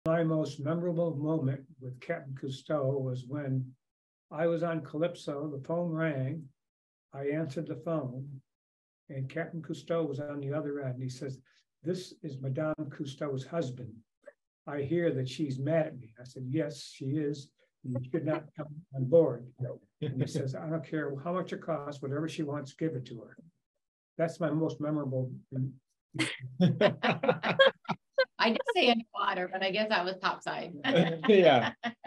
My most memorable moment with Captain Cousteau was when I was on Calypso, the phone rang, I answered the phone, and Captain Cousteau was on the other end. He says, "This is Madame Cousteau's husband. I hear that she's mad at me." I said, "Yes, she is. You should not come on board." And he says, "I don't care how much it costs, whatever she wants, give it to her." That's my most memorable. I did say underwater, but I guess that was topside. Yeah.